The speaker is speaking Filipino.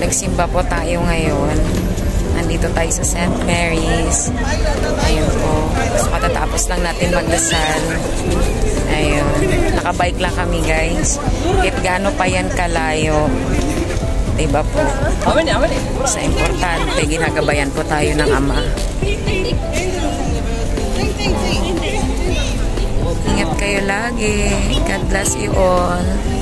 Nagsimba po tayo ngayon. Nandito tayo sa St. Mary's. Ayun po. So, katatapos lang natin magdasal. Ayun. Nakabike lang kami, guys. Kahit gaano pa yan kalayo. Diba po? Sa importante, ginagabayan po tayo ng Ama. Ingat kayo lagi. God bless you all.